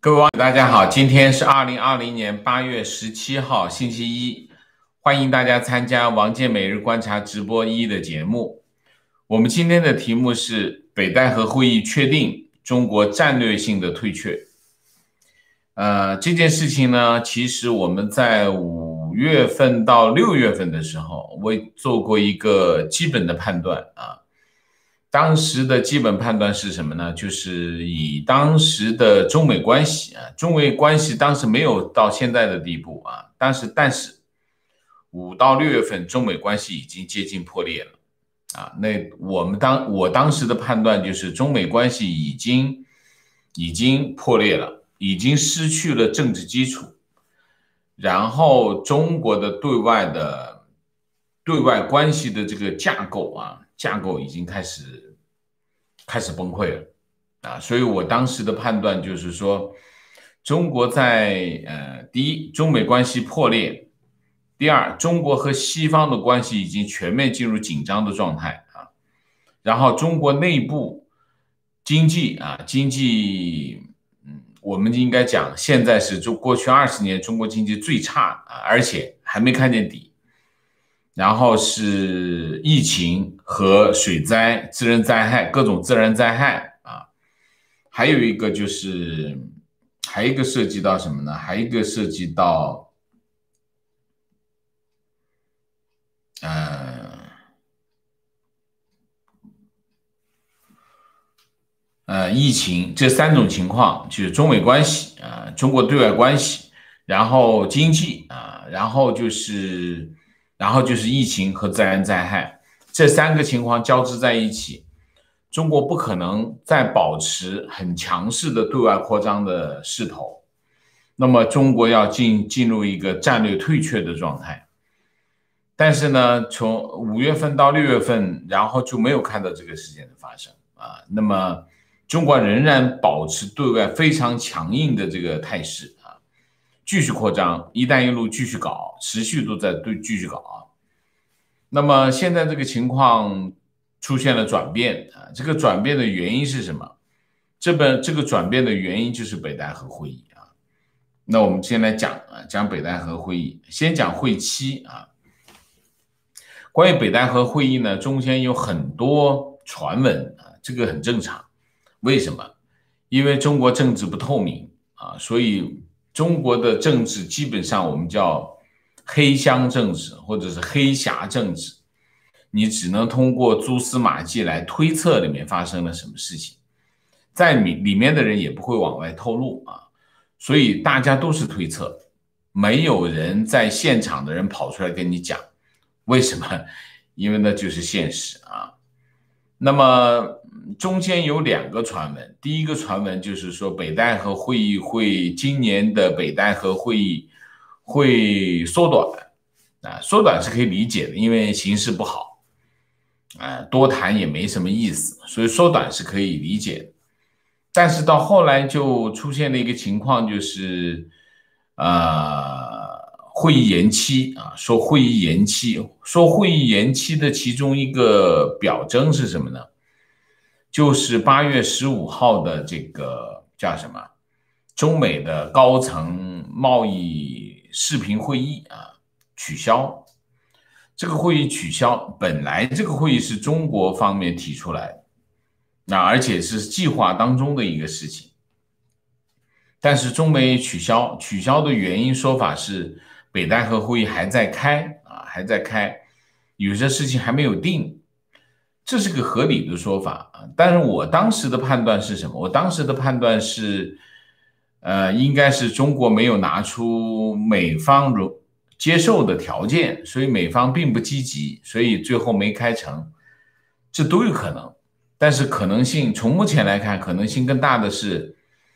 各位网友大家好，今天是2020年8月17号星期一，欢迎大家参加王健每日观察直播1的节目。我们今天的题目是北戴河会议确定中国战略性的退却。这件事情呢，其实我们在5月份到6月份的时候，我做过一个基本的判断啊。当时的基本判断是什么呢？就是以当时的中美关系中美关系当时没有到现在的地步啊，但是5到6月份中美关系已经接近破裂了啊。那我当时的判断就是中美关系已经破裂了，已经失去了政治基础，然后中国的对外关系的这个架构已经开始崩溃了啊，所以我当时的判断就是说，中国在第一，中美关系破裂；第二，中国和西方的关系已经全面进入紧张的状态啊，然后中国内部经济，我们应该讲现在是过去20年中国经济最差啊，而且还没看见底。然后是疫情和水灾、自然灾害，各种自然灾害啊，还有一个涉及到什么呢？还有一个涉及到疫情，这3种情况，就是中美关系中国对外关系，然后经济然后就是疫情和自然灾害，这3个情况交织在一起，中国不可能再保持很强势的对外扩张的势头，那么中国要进入一个战略退却的状态。但是呢，从5月份到6月份，然后就没有看到这个事件的发生啊。那么中国仍然保持对外非常强硬的这个态势啊，继续扩张，一带一路继续搞，持续都在继续搞。那么现在这个情况出现了转变啊，这个转变的原因是什么？这个转变的原因就是北戴河会议啊。那我们先来讲北戴河会议，先讲会期啊。关于北戴河会议呢，中间有很多传闻啊，这个很正常。为什么？因为中国政治不透明啊，所以中国的政治基本上我们叫黑箱政治或者是黑匣政治，你只能通过蛛丝马迹来推测里面发生了什么事情，在里面的人也不会往外透露啊，所以大家都是推测，没有人在现场的人跑出来跟你讲。为什么？因为那就是现实啊。那么中间有2个传闻，第一个传闻就是说北戴河会议今年的北戴河会议会缩短啊，缩短是可以理解的，因为形势不好多谈也没什么意思，所以缩短是可以理解的。但是到后来就出现了一个情况，就是会议延期啊，说会议延期的其中一个表征是什么呢？就是8月15号的这个叫什么？中美的高层贸易视频会议取消。这个会议取消，本来这个会议是中国方面提出来的，而且是计划当中的一个事情。但是中美取消的原因说法是北戴河会议还在开，有些事情还没有定，这是个合理的说法啊。但是我当时的判断是什么？我当时的判断是，应该是中国没有拿出美方接受的条件，所以美方并不积极，所以最后没开成，这都有可能。但是可能性从目前来看，可能性更大的是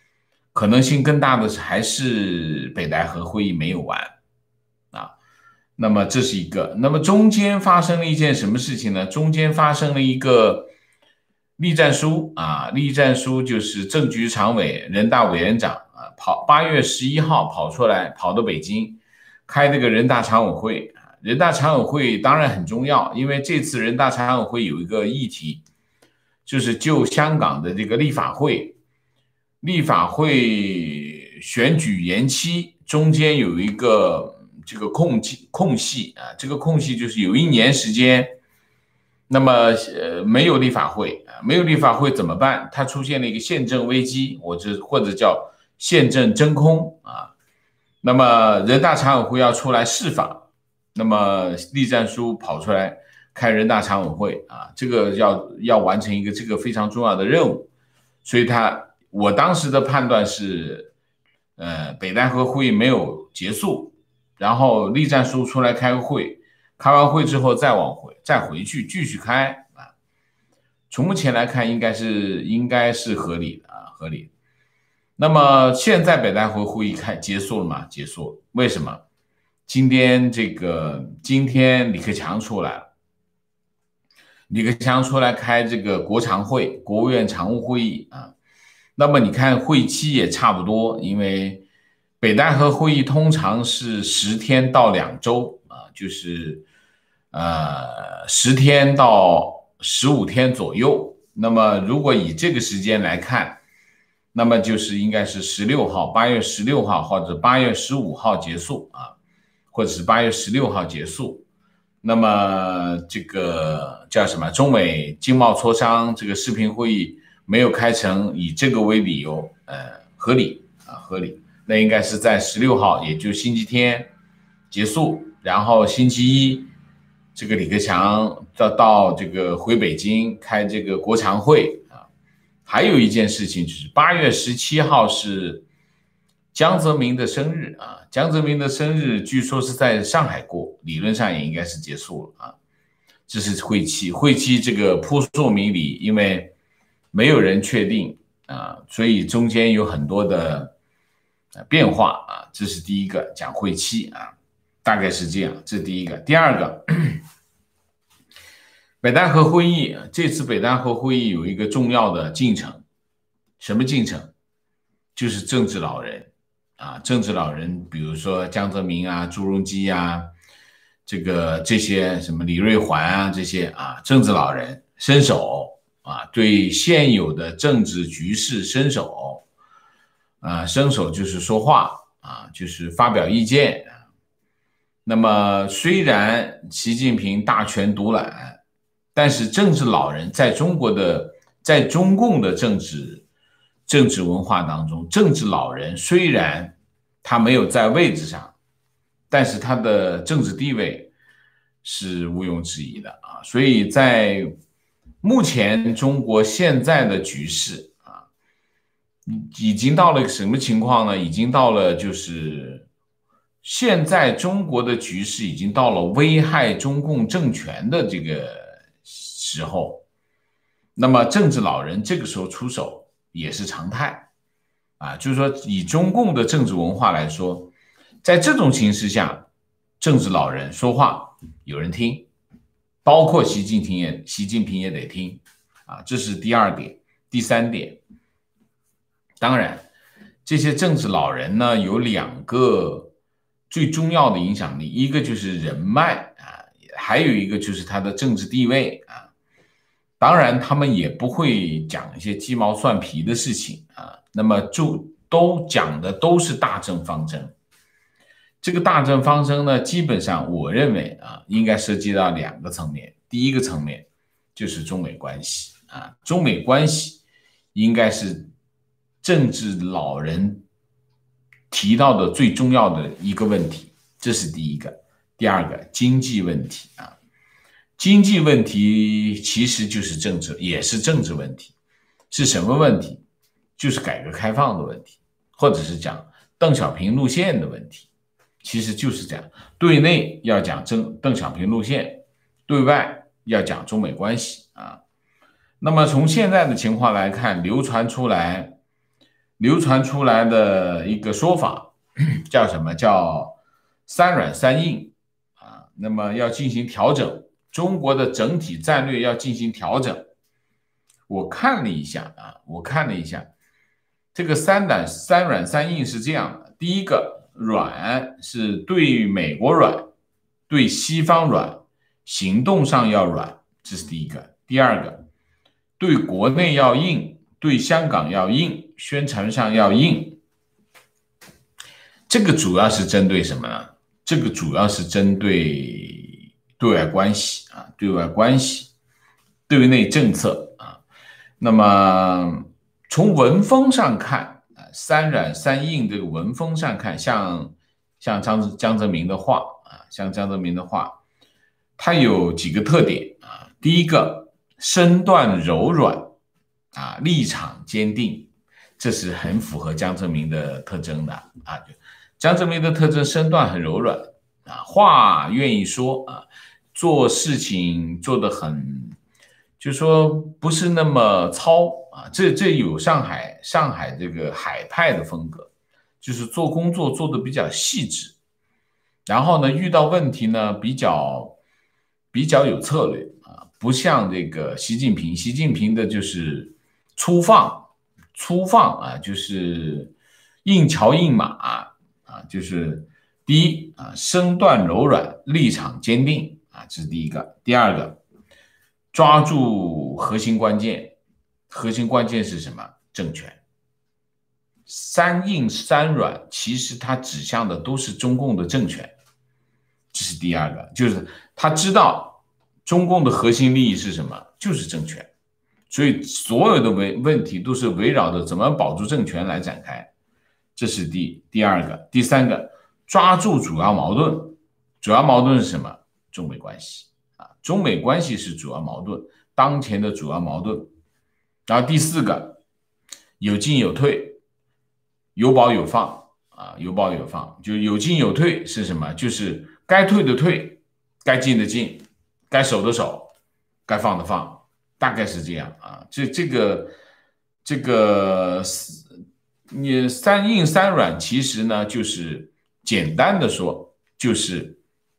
还是北戴河会议没有完啊。那么这是一个。那么中间发生了一件什么事情呢？中间发生了一个栗战书就是政局常委、人大委员长8月11号跑到北京开这个人大常委会。人大常委会当然很重要，因为这次人大常委会有一个议题，就是就香港的这个立法会选举延期中间有一个这个空隙啊，这个空隙就是有1年时间，那么没有立法会啊，没有立法会怎么办？它出现了一个宪政危机，或者叫宪政真空啊。那么人大常委会要出来释法，那么栗战书跑出来开人大常委会啊，这个要完成一个这个非常重要的任务，所以我当时的判断是，北戴河会议没有结束，然后栗战书出来开个会，开完会之后再回去继续开啊。从目前来看，应该是合理的啊，合理的。那么现在北戴河会议结束了吗？结束了。为什么？今天李克强出来了，李克强出来开这个国常会，国务院常务会议啊。那么你看会期也差不多，因为北戴河会议通常是10天到2周啊，就是10天到15天左右。那么如果以这个时间来看，那么就是应该是8月16号或者8月15号结束啊，或者是8月16号结束。那么这个叫什么？中美经贸磋商这个视频会议没有开成，以这个为理由，合理啊，合理。那应该是在16号，也就星期天结束，然后星期一，这个李克强到这个回北京开这个国常会啊。还有一件事情就是8月17号是江泽民的生日啊，江泽民的生日据说是在上海过，理论上也应该是结束了啊。这是会期这个扑朔迷离，因为没有人确定啊，所以中间有很多的变化啊。这是第一个讲会期啊，大概是这样，这是第一个。第二个，北戴河会议，这次北戴河会议有一个重要的进程，什么进程？就是政治老人啊，政治老人，比如说江泽民啊、朱镕基啊，这些什么李瑞环啊，这些啊，政治老人伸手啊，对现有的政治局势伸手啊，伸手就是说话啊，就是发表意见。那么虽然习近平大权独揽，但是政治老人在中共的政治文化当中，政治老人虽然他没有在位置上，但是他的政治地位是毋庸置疑的啊。所以在目前中国现在的局势啊，已经到了什么情况呢？已经到了就是现在中国的局势已经到了危害中共政权的这个时候，那么政治老人这个时候出手也是常态啊。就是说以中共的政治文化来说，在这种形势下，政治老人说话有人听，包括习近平也得听啊。这是第二点。第三点，当然这些政治老人呢有2个最重要的影响力，一个就是人脉啊，还有一个就是他的政治地位啊。当然他们也不会讲一些鸡毛蒜皮的事情啊，那么就都讲的都是大政方针。这个大政方针呢，基本上我认为啊，应该涉及到2个层面。第一个层面就是中美关系啊，中美关系应该是政治老人提到的最重要的一个问题，这是第一个。第二个，经济问题啊，经济问题其实就是也是政治问题。是什么问题？就是改革开放的问题，或者是讲邓小平路线的问题。其实就是这样，对内要讲邓小平路线，对外要讲中美关系啊。那么从现在的情况来看，流传出来的一个说法叫什么？叫3软3硬啊。那么要进行调整，中国的整体战略要进行调整。我看了一下，这个3软3硬是这样的：第一个，软是对美国软，对西方软，行动上要软，这是第一个。第二个，对国内要硬，对香港要硬，宣传上要硬。 这个主要是针对什么呢？这个主要是针对对外关系啊，对外关系、对内政策啊。那么从文风上看啊，三软三硬这个文风上看，像江泽民的话啊，像江泽民的话，它有几个特点啊。第一个，身段柔软啊，立场坚定，这是很符合江泽民的特征的啊。江泽民的特征，身段很柔软啊，话愿意说啊，做事情做得很，就说不是那么糙啊。这有上海这个海派的风格，就是做工作做得比较细致，然后呢，遇到问题呢比较有策略啊，不像这个习近平的就是粗放啊，就是硬桥硬马啊，就是第一啊，身段柔软，立场坚定啊，这是第一个。第二个，抓住核心关键，核心关键是什么？政权。三硬三软，其实它指向的都是中共的政权，这是第二个，就是他知道中共的核心利益是什么，就是政权，所以所有的问题都是围绕着怎么保住政权来展开。这是第二个。第三个，抓住主要矛盾，主要矛盾是什么？中美关系啊，中美关系是主要矛盾，当前的主要矛盾。然后第四个，有进有退，有保有放啊，有保有放，就有进有退是什么？就是该退的退，该进的进，该守的守，该放的放，大概是这样啊。这个你三硬三软，其实呢就是简单的说，就是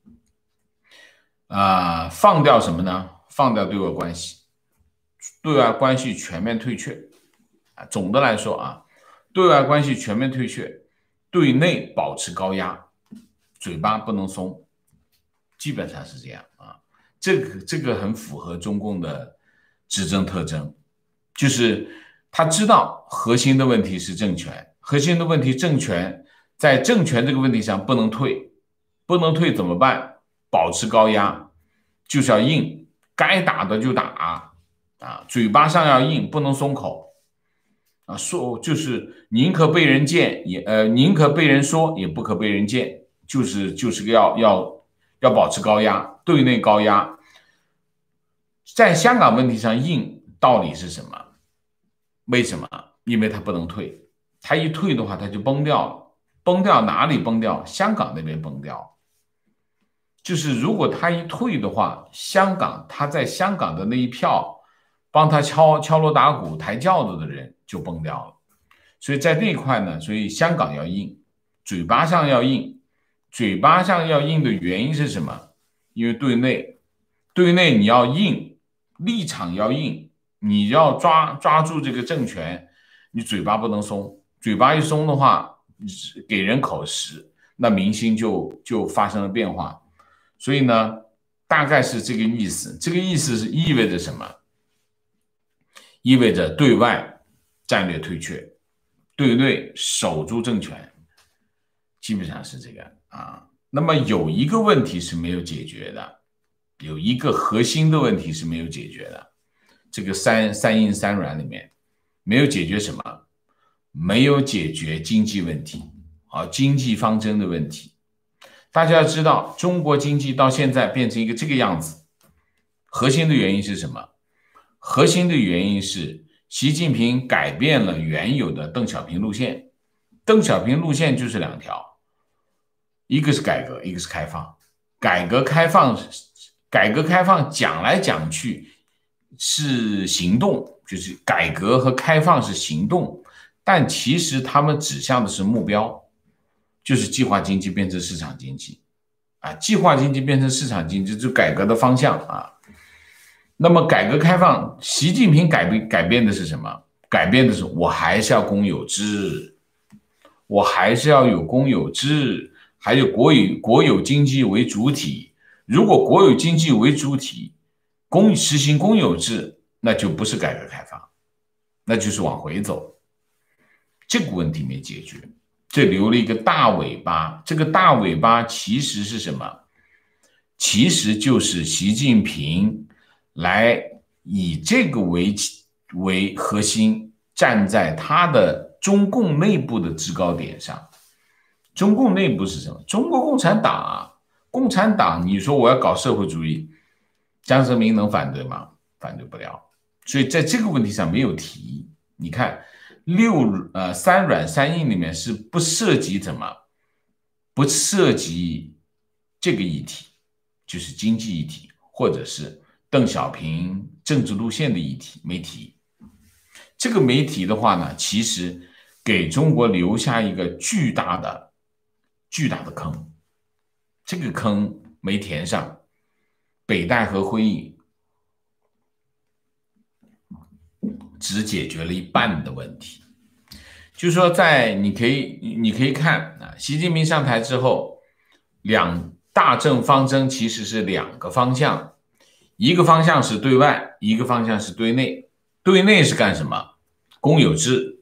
放掉什么呢？放掉对外关系，对外关系全面退却啊。总的来说啊，对外关系全面退却，对内保持高压，嘴巴不能松，基本上是这样啊。这个很符合中共的执政特征，就是他知道核心的问题是政权，核心的问题政权在政权这个问题上不能退，不能退怎么办？保持高压，就是要硬，该打的就打啊，嘴巴上要硬，不能松口啊，说就是宁可被人见宁可被人说，也不可被人见，就是个要保持高压，对内高压。在香港问题上硬，道理是什么？为什么？因为他不能退，他一退的话，他就崩掉了。崩掉哪里崩掉？香港那边崩掉。就是如果他一退的话，他在香港的那一票帮他敲锣打鼓抬轿子的人就崩掉了。所以在那一块呢，所以香港要硬，嘴巴上要硬。嘴巴上要硬的原因是什么？因为对内你要硬，立场要硬，你要抓住这个政权，你嘴巴不能松，嘴巴一松的话，给人口实，那民心就发生了变化。所以呢，大概是这个意思。这个意思是意味着什么？意味着对外战略退却，对内守住政权，基本上是这个啊。那么有一个问题是没有解决的，有一个核心的问题是没有解决的。这个三硬三软里面没有解决什么？没有解决经济问题啊，经济方针的问题。大家要知道，中国经济到现在变成一个这个样子，核心的原因是什么？核心的原因是习近平改变了原有的邓小平路线。邓小平路线就是两条，一个是改革，一个是开放。改革开放讲来讲去是行动，就是改革和开放是行动，但其实他们指向的是目标。就是计划经济变成市场经济啊，计划经济变成市场经济，就改革的方向啊。那么改革开放，习近平改变的是什么？改变的是我还是要公有制，我还是要有公有制，还有国有经济为主体。如果国有经济为主体，实行公有制，那就不是改革开放，那就是往回走。这个问题没解决。 这留了一个大尾巴，这个大尾巴其实是什么？其实就是习近平来以这个为核心，站在他的中共内部的制高点上。中共内部是什么？中国共产党啊，共产党，你说我要搞社会主义，江泽民能反对吗？反对不了。所以在这个问题上没有提。你看三软三硬里面是不涉及什么？不涉及这个议题，就是经济议题，或者是邓小平政治路线的议题没提。这个没提的话呢，其实给中国留下一个巨大的坑。这个坑没填上，北戴河会议只解决了一半的问题。就是说你可以看啊，习近平上台之后，两大政方针其实是两个方向，一个方向是对外，一个方向是对内。对内是干什么？公有制，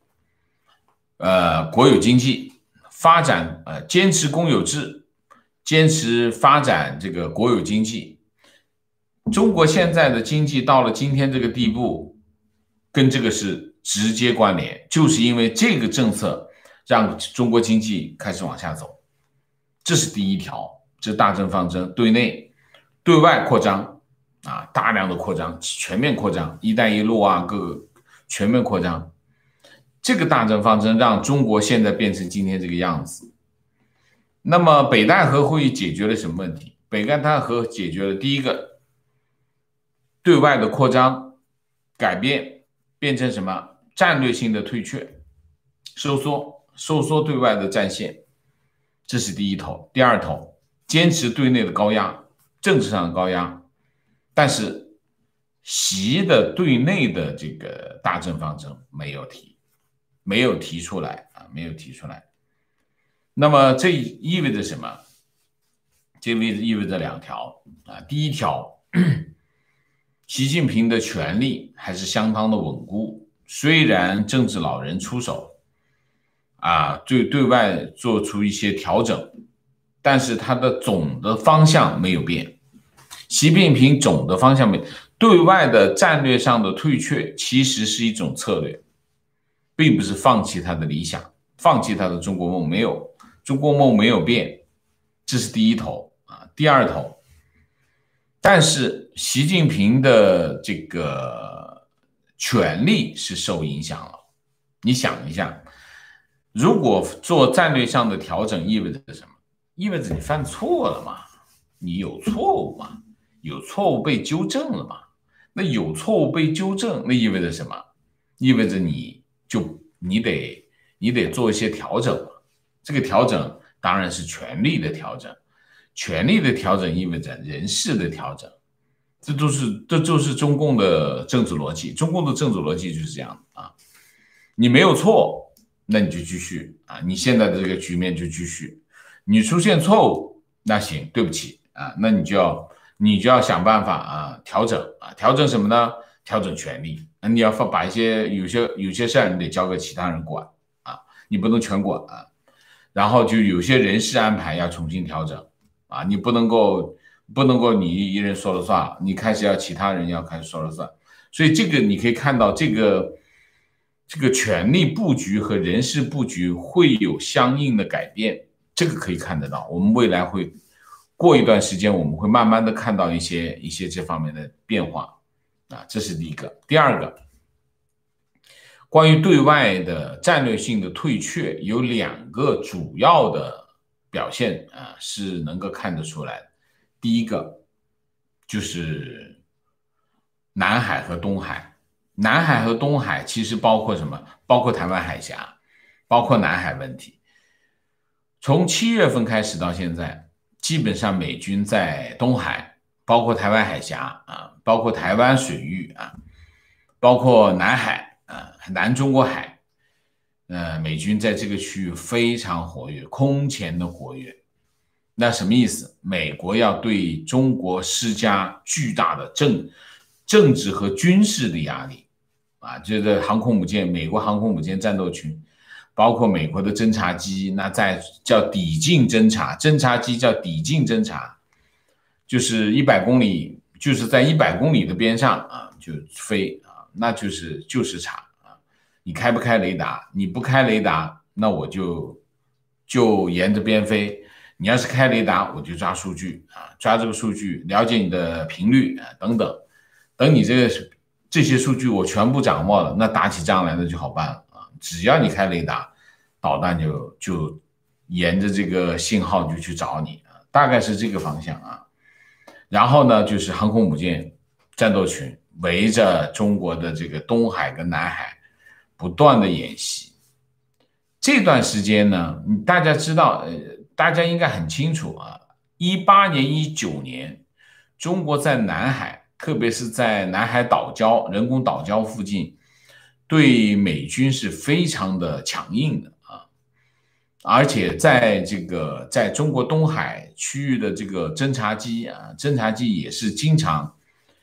国有经济发展，坚持公有制，坚持发展这个国有经济。中国现在的经济到了今天这个地步，跟这个是直接关联，就是因为这个政策让中国经济开始往下走。这是第一条，这大政方针，对内。对外扩张啊，大量的扩张，全面扩张，一带一路啊，各个全面扩张。这个大政方针让中国现在变成今天这个样子。那么北戴河会议解决了什么问题？北戴河解决了第一个，对外的扩张改变，变成什么？战略性的退却，收缩对外的战线，这是第一头。第二头，坚持对内的高压，政治上的高压，但是习的对内的这个大政方针没有提出来。那么这意味着什么？这意味着两条啊。第一条，习近平的权力还是相当的稳固，虽然政治老人出手啊，对外做出一些调整，但是他的总的方向没有变。习近平总的方向没有，对外的战略上的退却其实是一种策略，并不是放弃他的理想，放弃他的中国梦，没有，中国梦没有变，这是第一头啊。第二头，但是习近平的这个权力是受影响了。你想一下，如果做战略上的调整，意味着什么？意味着你犯错了嘛？你有错误嘛？有错误被纠正了嘛？那有错误被纠正，那意味着什么？意味着你得做一些调整。这个调整当然是权力的调整，权力的调整意味着人事的调整。这就是中共的政治逻辑。中共的政治逻辑就是这样啊，你没有错，那你就继续啊，你现在的这个局面就继续。你出现错误，那行，对不起啊，那你就要想办法啊，调整啊，调整什么呢？调整权力。你要把有些事儿你得交给其他人管啊，你不能全管啊。然后就有些人事安排要重新调整啊，你不能够你一人说了算，你开始要其他人要开始说了算。所以这个你可以看到这个权力布局和人事布局会有相应的改变。这个可以看得到，我们未来会过一段时间，我们会慢慢的看到一些这方面的变化啊，这是第一个。第二个，关于对外的战略性的退却，有两个主要的表现啊，是能够看得出来的。第一个就是南海和东海，南海和东海其实包括什么？包括台湾海峡，包括南海问题。从7月份开始到现在，基本上美军在东海，包括台湾海峡啊，包括台湾水域啊，包括南海啊，南中国海，美军在这个区域非常活跃，空前的活跃。那什么意思？美国要对中国施加巨大的政治和军事的压力啊，这个航空母舰，美国航空母舰战斗群包括美国的侦察机，那在叫抵近侦察，侦察机叫抵近侦察，就是100公里，就是在100公里的边上啊就飞啊，那就是查啊，你开不开雷达？你不开雷达，那我就沿着边飞。你要是开雷达，我就抓数据啊，抓这个数据，了解你的频率啊等等。等你这些数据我全部掌握了，那打起仗来那就好办了啊！只要你开雷达，导弹就沿着这个信号就去找你啊，大概是这个方向啊。然后呢，就是航空母舰战斗群围着中国的这个东海跟南海不断的演习。这段时间呢，大家知道，大家应该很清楚啊，18年、19年，中国在南海，特别是在南海岛礁、人工岛礁附近，对美军是非常的强硬的啊，而且在中国东海区域的这个侦察机啊，侦察机也是经常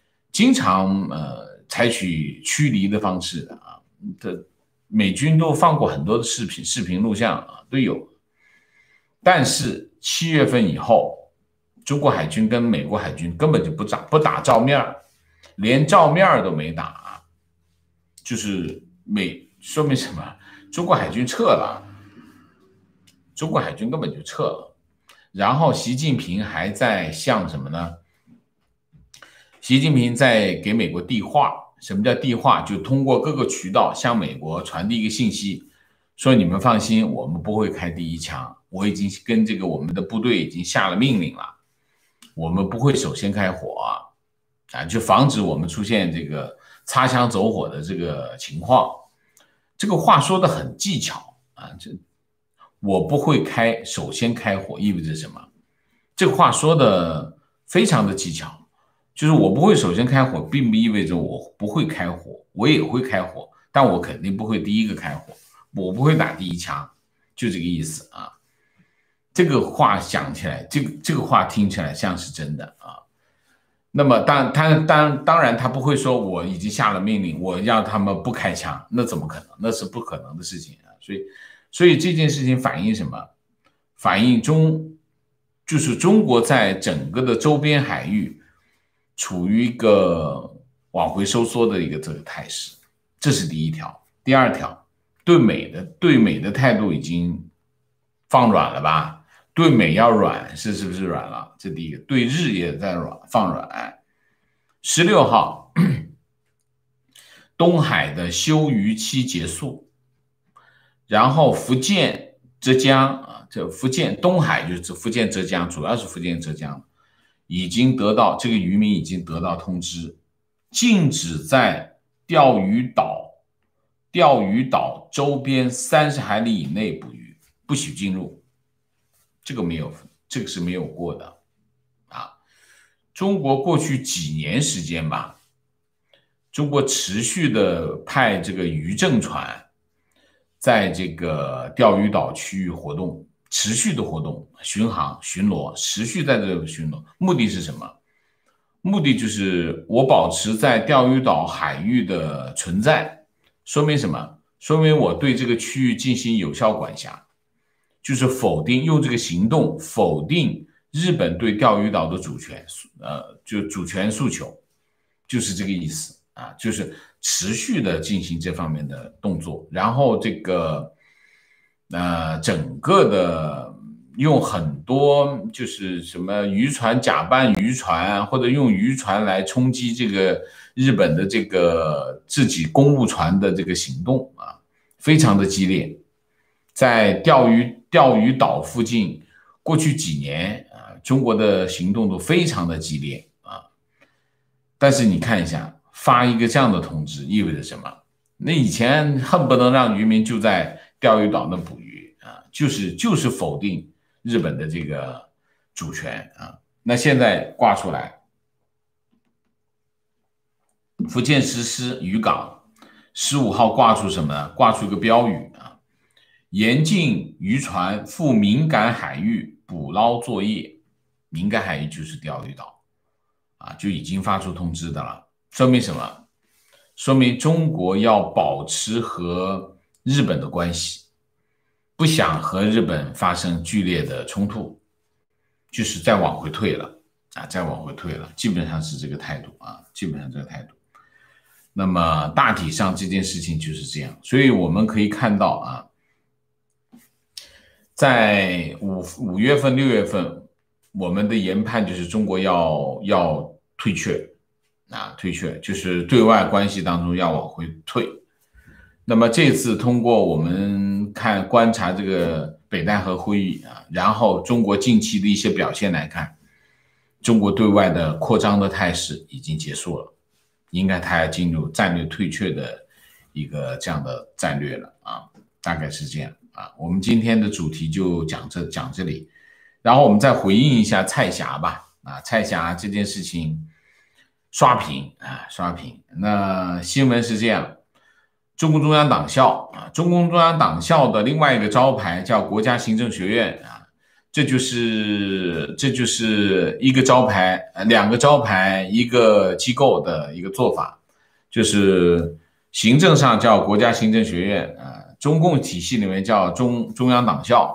采取驱离的方式的啊，美军都放过很多的视频录像啊，都有。但是7月份以后，中国海军跟美国海军根本就不打照面，连照面都没打，就是说明什么？中国海军撤了，中国海军根本就撤了。然后习近平还在向什么呢？习近平在给美国递话。什么叫递话？就通过各个渠道向美国传递一个信息，说你们放心，我们不会开第一枪，我已经跟我们的部队已经下了命令了，我们不会首先开火啊，就防止我们出现这个擦枪走火的这个情况。这个话说的很技巧啊，我不会首先开火意味着什么？这个话说的非常的技巧。就是我不会首先开火，并不意味着我不会开火，我也会开火，但我肯定不会第一个开火，我不会打第一枪，就这个意思啊。这个话想起来，这个话听起来像是真的啊。那么当然他不会说我已经下了命令，我让他们不开枪，那怎么可能？那是不可能的事情啊。所以这件事情反映什么？反映就是中国在整个的周边海域处于一个往回收缩的一个这个态势，这是第一条。第二条，对美的态度已经放软了吧？对美要软是不是软了？这第一个。对日也在放软。16号，东海的休渔期结束，然后福建、浙江啊，这福建东海就是福建、浙江，主要是福建、浙江。已经得到这个渔民已经得到通知，禁止在钓鱼岛周边30海里以内捕鱼，不许进入。这个是没有过的啊。中国过去几年时间吧，中国持续的派这个渔政船在这个钓鱼岛区域活动。持续的活动，巡航、巡逻，持续在这个巡逻，目的是什么？目的就是我保持在钓鱼岛海域的存在，说明什么？说明我对这个区域进行有效管辖，就是用这个行动否定日本对钓鱼岛的主权，就主权诉求，就是这个意思啊，就是持续的进行这方面的动作，然后这个。整个的用很多就是什么渔船假扮渔船，或者用渔船来冲击这个日本的这个自己公务船的这个行动啊，非常的激烈。在钓鱼岛附近，过去几年啊，中国的行动都非常的激烈啊。但是你看一下，发一个这样的通知意味着什么？那以前恨不得让渔民就在钓鱼岛那捕鱼啊，就是否定日本的这个主权啊。那现在挂出来，福建石狮渔港15号挂出什么呢？挂出一个标语啊，严禁渔船赴敏感海域捕捞作业。敏感海域就是钓鱼岛啊，就已经发出通知的了。说明什么？说明中国要保持和日本的关系， 不想和日本发生剧烈的冲突，就是再往回退了再往回退了，基本上是这个态度基本上这个态度。那么大体上这件事情就是这样，所以我们可以看到在五月份、6月份，我们的研判就是中国要退却退却，就是对外关系当中要往回退。那么这次通过我们观察这个北戴河会议然后中国近期的一些表现来看，中国对外的扩张的态势已经结束了，应该它要进入战略退却的一个这样的战略了大概是这样我们今天的主题就讲这里，然后我们再回应一下蔡霞吧蔡霞这件事情刷屏。那新闻是这样，中共中央党校中共中央党校的另外一个招牌叫国家行政学院这就是一个招牌两个招牌一个机构的一个做法，就是行政上叫国家行政学院中共体系里面叫中央党校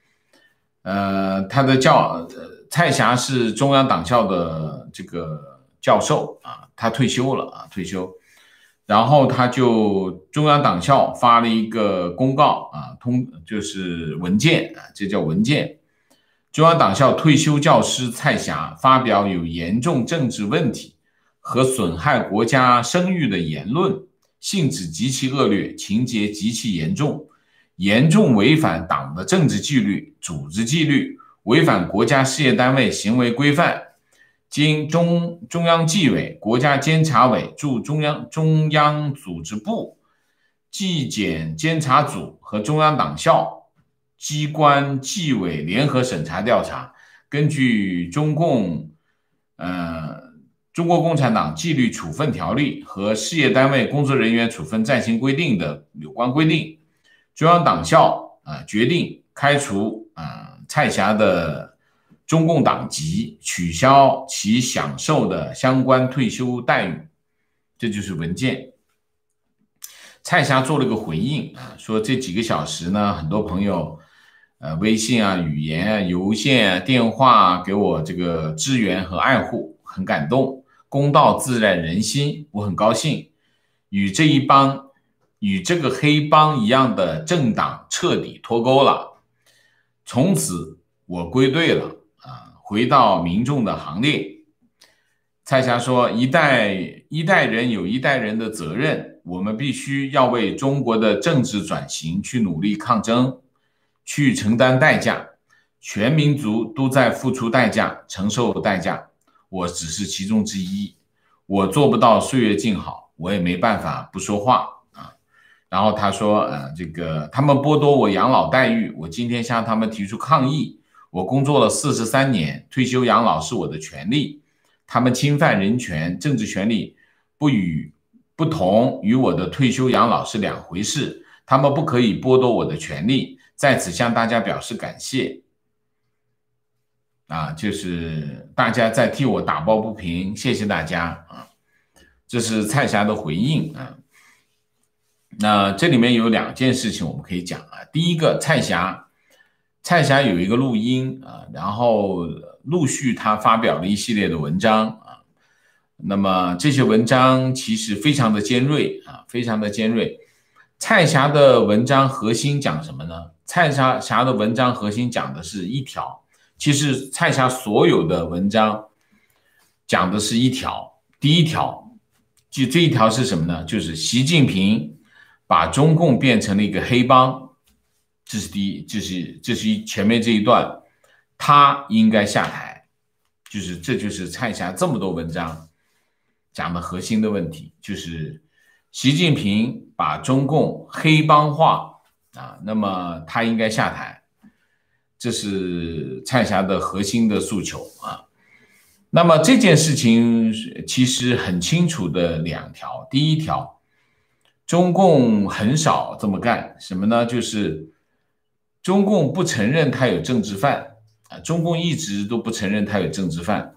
他的蔡霞是中央党校的这个教授他退休了然后他就中央党校发了一个公告就是文件这叫文件。中央党校退休教师蔡霞发表有严重政治问题和损害国家声誉的言论，性质极其恶劣，情节极其严重，严重违反党的政治纪律、组织纪律，违反国家事业单位行为规范。经中央纪委、国家监察委驻中央组织部、纪检监察组和中央党校机关纪委联合审查调查，根据中国共产党纪律处分条例和事业单位工作人员处分暂行规定的有关规定，中央党校决定开除蔡霞的中共党籍，取消其享受的相关退休待遇。这就是文件。蔡霞做了个回应说这几个小时呢，很多朋友微信语言邮件电话给我这个支援和爱护，很感动，公道自在人心，我很高兴与这个黑帮一样的政党彻底脱钩了，从此我归队了回到民众的行列。蔡霞说一代人有一代人的责任，我们必须要为中国的政治转型去努力抗争，去承担代价，全民族都在付出代价，承受代价，我只是其中之一，我做不到岁月静好，我也没办法不说话然后他说这个他们剥夺我养老待遇，我今天向他们提出抗议，我工作了43年，退休养老是我的权利，他们侵犯人权、政治权利不同于我的退休养老是两回事，他们不可以剥夺我的权利，在此向大家表示感谢就是大家在替我打抱不平，谢谢大家这是蔡霞的回应那这里面有2件事情我们可以讲第一个，蔡霞有一个录音然后陆续他发表了一系列的文章那么这些文章其实非常的尖锐非常的尖锐。蔡霞的文章核心讲什么呢？蔡霞的文章核心讲的是一条，其实蔡霞所有的文章讲的是一条，第一条就这一条是什么呢？就是习近平把中共变成了一个黑帮，这是第一，这是前面这一段，他应该下台，这就是蔡霞这么多文章讲的核心的问题，就是习近平把中共黑帮化那么他应该下台，这是蔡霞的核心的诉求那么这件事情其实很清楚的2条，第一条，中共很少这么干，什么呢？就是中共不承认他有政治犯中共一直都不承认他有政治犯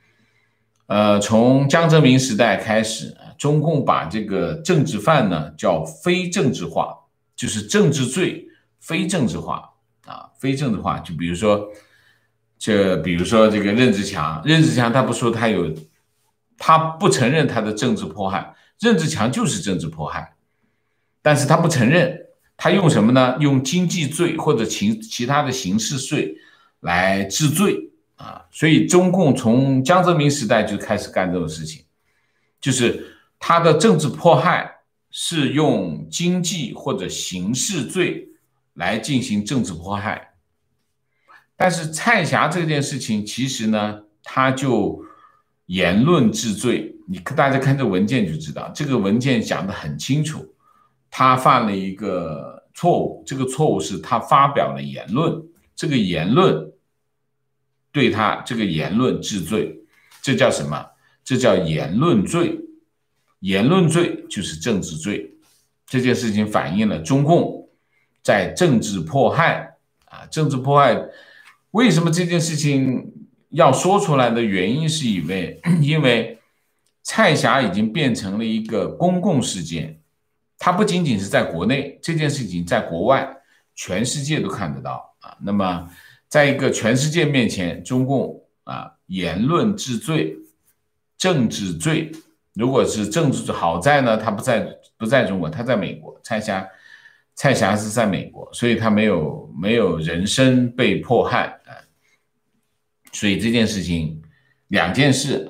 从江泽民时代开始中共把这个政治犯呢叫非政治化，就是政治罪非政治化非政治化，就比如说这个任志强他不说他不承认他的政治迫害，任志强就是政治迫害，但是他不承认，他用什么呢？用经济罪或者其他的刑事罪来治罪所以中共从江泽民时代就开始干这种事情，就是他的政治迫害是用经济或者刑事罪来进行政治迫害。但是蔡霞这件事情其实呢，他就言论治罪，大家看这文件就知道，这个文件讲得很清楚，他犯了一个错误，这个错误是他发表了言论，这个言论对他这个言论治罪，这叫什么？这叫言论罪，言论罪就是政治罪。这件事情反映了中共在政治迫害政治迫害。为什么这件事情要说出来的原因是因为蔡霞已经变成了一个公共事件，它不仅仅是在国内，这件事情在国外全世界都看得到那么在一个全世界面前，中共言论治罪，政治罪。如果是政治罪，好在呢，他不在中国，他在美国，蔡霞是在美国，所以他没有人身被迫害所以这件事情两件事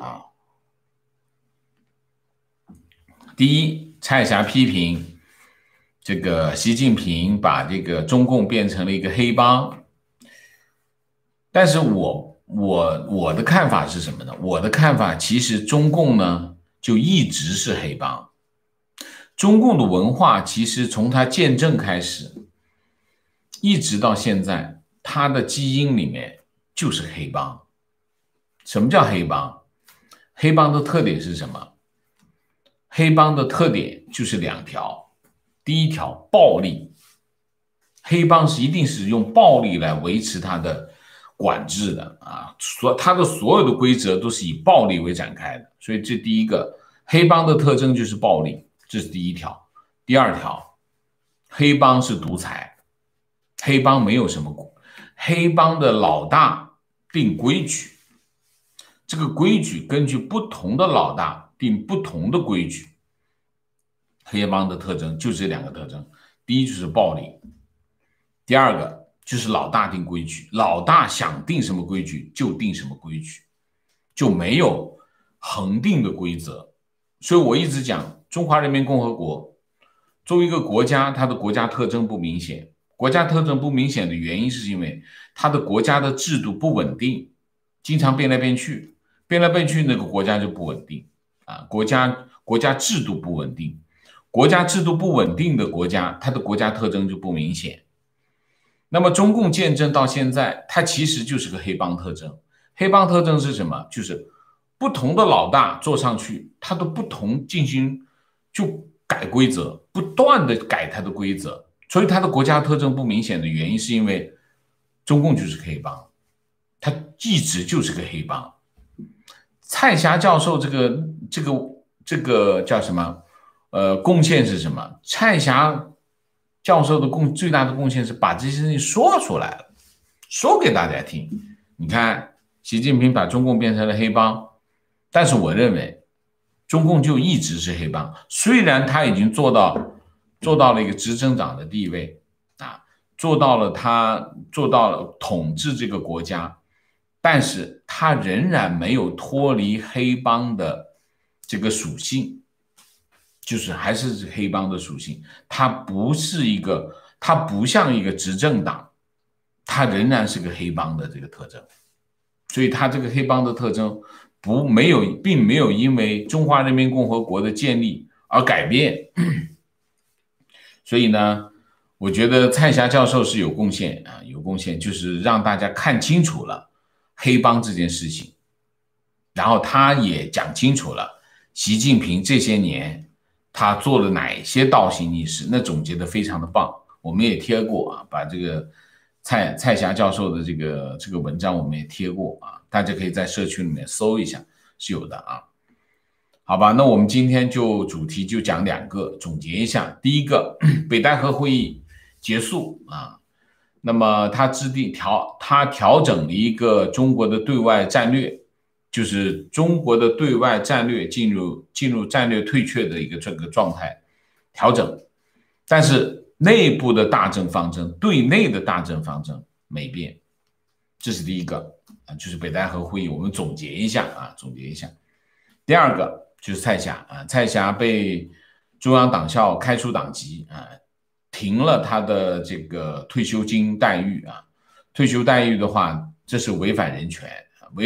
第一，蔡霞批评这个习近平把这个中共变成了一个黑帮，但是我的看法是什么呢？我的看法其实中共呢就一直是黑帮。中共的文化其实从它建政开始一直到现在，它的基因里面就是黑帮。什么叫黑帮？黑帮的特点是什么？黑帮的特点就是两条。第一条，暴力。黑帮一定是用暴力来维持它的管制的它的所有的规则都是以暴力为展开的，所以这第一个，黑帮的特征就是暴力，这是第一条。第二条，黑帮是独裁，黑帮没有什么，黑帮的老大定规矩，这个规矩根据不同的老大定不同的规矩。黑帮的特征就是这两个特征，第一就是暴力，第二个就是老大定规矩，老大想定什么规矩就定什么规矩，就没有恒定的规则。所以我一直讲中华人民共和国作为一个国家，它的国家特征不明显。国家特征不明显的原因是因为它的国家的制度不稳定，经常变来变去，变来变去，那个国家就不稳定国家制度不稳定，国家制度不稳定的国家，它的国家特征就不明显。那么中共建政到现在，它其实就是个黑帮特征。黑帮特征是什么？就是不同的老大坐上去，他都不同进行就改规则，不断的改他的规则，所以他的国家特征不明显的原因是因为中共就是黑帮，他一直就是个黑帮。蔡霞教授这个叫什么？贡献是什么？蔡霞教授的最大的贡献是把这些事情说出来了，说给大家听。你看，习近平把中共变成了黑帮，但是我认为中共就一直是黑帮，虽然他已经做到了一个执政党的地位做到了统治这个国家，但是他仍然没有脱离黑帮的这个属性，就是还是黑帮的属性，它不像一个执政党，它仍然是个黑帮的这个特征，所以它这个黑帮的特征并没有因为中华人民共和国的建立而改变。所以呢，我觉得蔡霞教授是有贡献就是让大家看清楚了黑帮这件事情，然后他也讲清楚了习近平这些年他做了哪些倒行逆施，那总结的非常的棒。我们也贴过把这个蔡霞教授的这个文章我们也贴过大家可以在社区里面搜一下，是有的好吧，那我们今天主题就讲两个，总结一下。第一个，北戴河会议结束那么他调整了一个中国的对外战略，就是中国的对外战略进入战略退却的一个这个状态调整，但是内部的大政方针，对内的大政方针没变，这是第一个就是北戴河会议，我们总结一下。第二个就是蔡霞被中央党校开除党籍停了他的这个退休金待遇退休待遇的话，这是违反人权，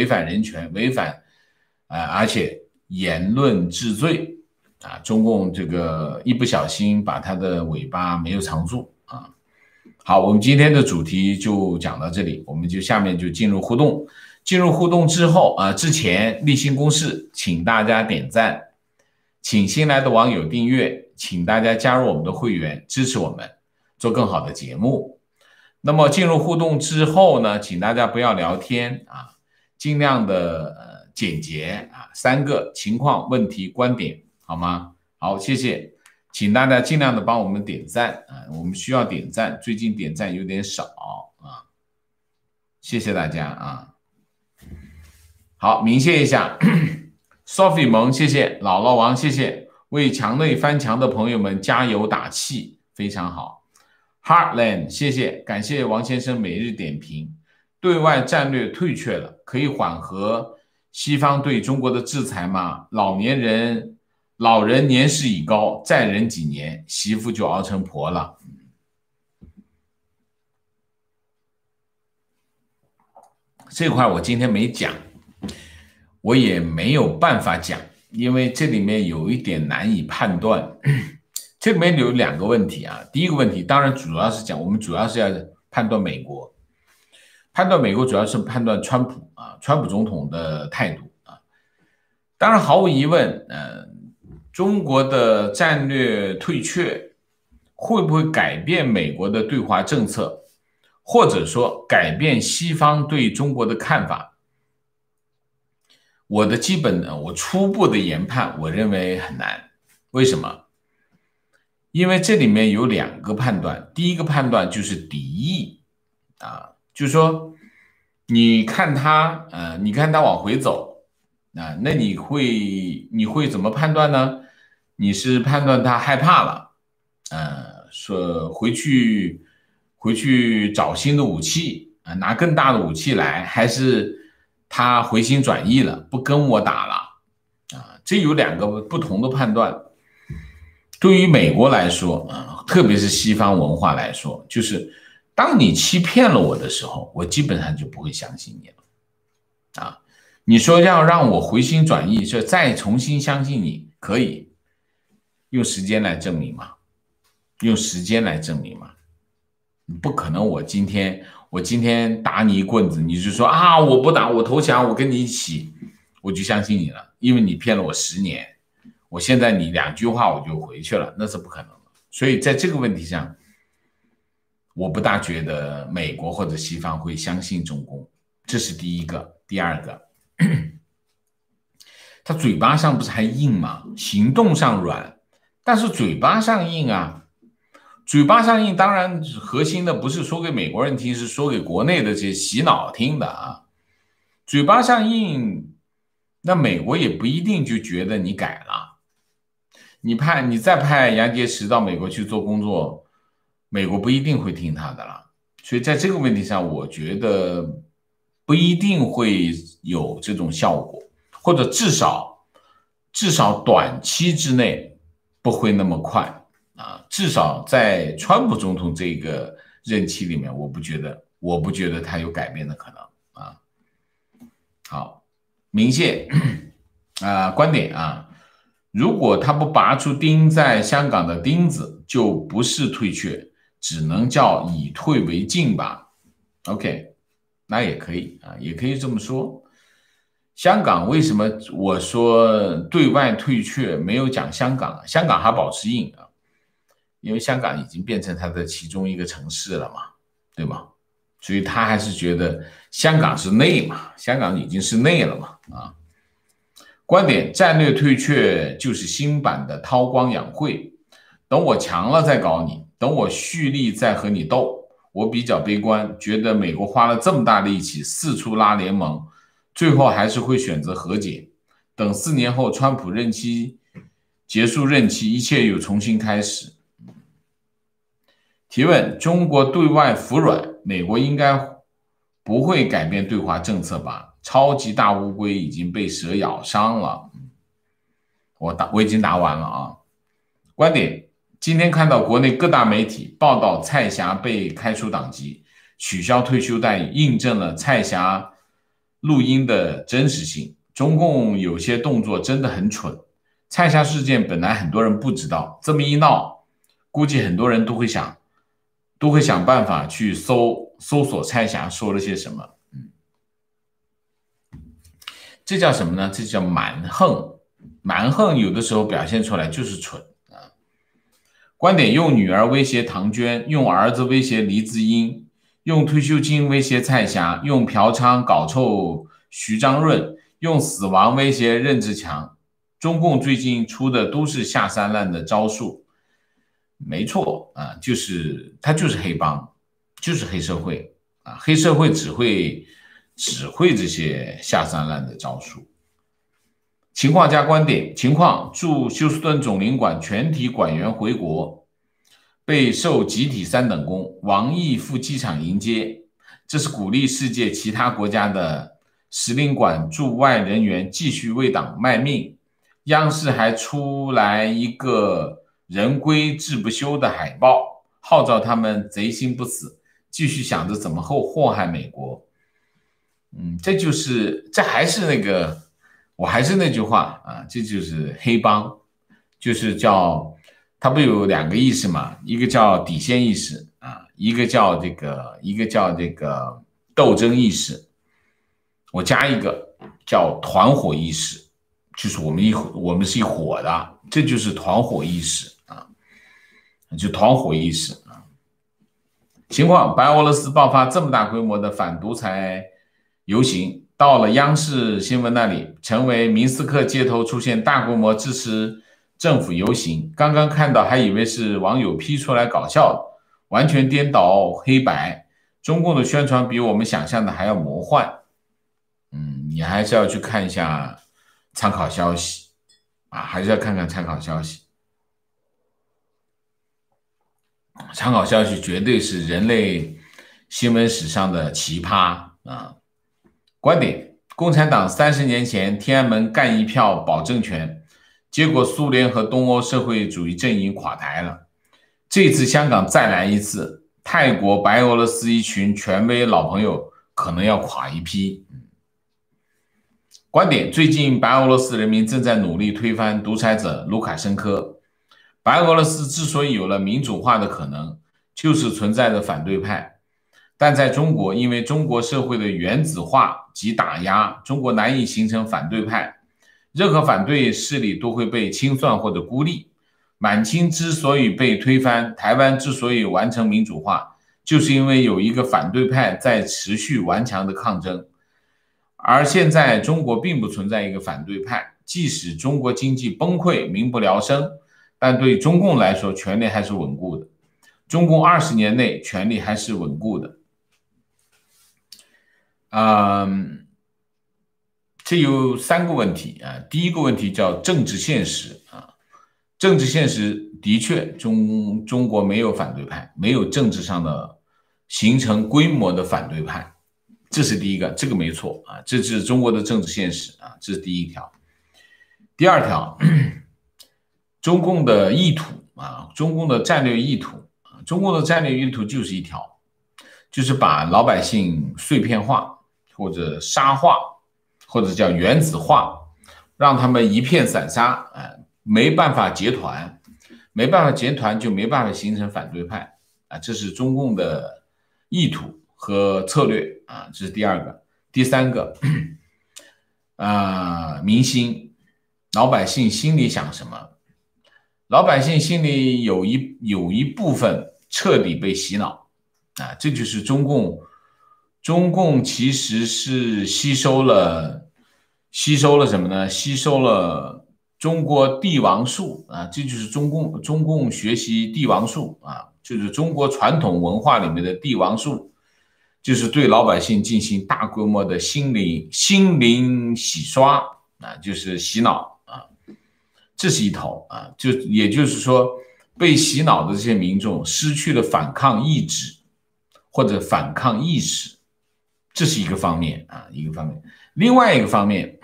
而且言论治罪中共这个一不小心把他的尾巴没有藏住好，我们今天的主题就讲到这里，我们就下面就进入互动。进入互动之后之前例行公事，请大家点赞，请新来的网友订阅，请大家加入我们的会员，支持我们做更好的节目。那么进入互动之后呢，请大家不要聊天尽量的简洁3个情况、问题、观点，好吗？好，谢谢，请大家尽量的帮我们点赞我们需要点赞，最近点赞有点少谢谢大家好，鸣谢一下Sophie 萌，谢谢姥姥王，谢谢为墙内翻墙的朋友们加油打气，非常好。Heartland 谢谢，感谢王先生每日点评。对外战略退却了，可以缓和西方对中国的制裁吗？老人年事已高，再忍几年，媳妇就熬成婆了。这块我今天没讲，我也没有办法讲，因为这里面有一点难以判断。这里面有2个问题第一个问题当然主要是讲，我们主要是要判断美国，主要是判断川普总统的态度当然毫无疑问中国的战略退却会不会改变美国的对华政策，或者说改变西方对中国的看法？我初步的研判，我认为很难。为什么？因为这里面有2个判断。第一个判断就是敌意就是说你看他往回走那你会怎么判断呢？你是判断他害怕了说回去找新的武器拿更大的武器来，还是他回心转意了，不跟我打了这有2个不同的判断。对于美国来说特别是西方文化来说，就是当你欺骗了我的时候，我基本上就不会相信你了你说要让我回心转意，说再重新相信你，可以用时间来证明吗？不可能我今天打你一棍子，你就说我不打，我投降，我跟你一起，我就相信你了，因为你骗了我10年，我现在你2句话我就回去了，那是不可能的。所以在这个问题上，我不大觉得美国或者西方会相信中共，这是第一个。第二个，他嘴巴上不是还硬吗？行动上软，但是嘴巴上硬嘴巴上硬，当然核心的不是说给美国人听，是说给国内的这些洗脑听的嘴巴上硬，那美国也不一定就觉得你改了。你再派杨洁篪到美国去做工作，美国不一定会听他的了。所以在这个问题上，我觉得不一定会有这种效果，或者至少短期之内不会那么快至少在川普总统这个任期里面，我不觉得他有改变的可能好，明谢观点如果他不拔出钉在香港的钉子，就不是退却，只能叫以退为进吧。OK， 那也可以也可以这么说。香港为什么我说对外退却没有讲香港？香港还保持硬因为香港已经变成他的其中一个城市了嘛，对吗？所以他还是觉得香港是内嘛，香港已经是内了嘛观点，战略退却就是新版的韬光养晦，等我强了再搞你，等我蓄力再和你斗， 我比较悲观，觉得美国花了这么大力气四处拉联盟，最后还是会选择和解。等4年后，川普任期结束任期，一切又重新开始。提问：中国对外服软，美国应该不会改变对华政策吧？超级大乌龟已经被蛇咬伤了。我已经答完了啊。观点：今天看到国内各大媒体报道蔡霞被开除党籍、取消退休待遇，印证了蔡霞录音的真实性。中共有些动作真的很蠢。蔡霞事件本来很多人不知道，这么一闹，估计很多人都会想办法去搜索蔡霞说了些什么。这叫什么呢？这叫蛮横。蛮横有的时候表现出来就是蠢啊。观点：用女儿威胁唐娟，用儿子威胁黎智英，用退休金威胁蔡霞，用嫖娼搞臭徐章润，用死亡威胁任志强。中共最近出的都是下三滥的招数。没错啊，他就是黑帮，就是黑社会啊，黑社会只会这些下三滥的招数。情况加观点：情况，驻休斯顿总领馆全体馆员回国，被授集体3等功，王毅赴机场迎接。这是鼓励世界其他国家的使领馆驻外人员继续为党卖命。央视还出来一个人归志不休的海报，号召他们贼心不死，继续想着怎么祸害美国。这还是那个，我还是那句话啊，这就是黑帮，就是叫它不有2个意识嘛，一个叫底线意识啊，一个叫这个斗争意识，我加一个叫团伙意识，就是我们是一伙的，这就是团伙意识啊，就团伙意识啊。情况：白俄罗斯爆发这么大规模的反独裁游行，到了央视新闻那里，成为明斯克街头出现大规模支持政府游行。刚刚看到还以为是网友 P 出来搞笑的，完全颠倒黑白。中共的宣传比我们想象的还要魔幻。你还是要去看一下参考消息啊，还是要看看参考消息。参考消息绝对是人类新闻史上的奇葩啊！观点：共产党30年前天安门干一票保政权，结果苏联和东欧社会主义阵营垮台了。这次香港再来一次，泰国、白俄罗斯一群权威老朋友可能要垮一批。观点：最近白俄罗斯人民正在努力推翻独裁者卢卡申科。白俄罗斯之所以有了民主化的可能，就是存在着反对派。但在中国，因为中国社会的原子化及打压，中国难以形成反对派，任何反对势力都会被清算或者孤立。满清之所以被推翻，台湾之所以完成民主化，就是因为有一个反对派在持续顽强的抗争。而现在中国并不存在一个反对派，即使中国经济崩溃、民不聊生，但对中共来说，权力还是稳固的。中共20年内权力还是稳固的。这有3个问题啊。第一个问题叫政治现实啊，政治现实的确中国没有反对派，没有政治上的形成规模的反对派，这是第一个，这个没错啊，这是中国的政治现实啊，这是第一条。第二条，中共的意图啊，中共的战略意图，中共的战略意图就是一条，就是把老百姓碎片化或者沙化，或者叫原子化，让他们一片散沙，没办法结团，没办法结团就没办法形成反对派啊，这是中共的意图和策略啊，这是第二个。第三个，民心，老百姓心里想什么？老百姓心里有一部分彻底被洗脑啊，这就是中共其实是吸收了什么呢？吸收了中国帝王术啊，这就是中共学习帝王术啊。 就是中国传统文化里面的帝王术，就是对老百姓进行大规模的心灵洗刷啊，就是洗脑啊，这是一头啊，也就是说，被洗脑的这些民众失去了反抗意志或者反抗意识，这是一个方面啊，一个方面。另外一个方面，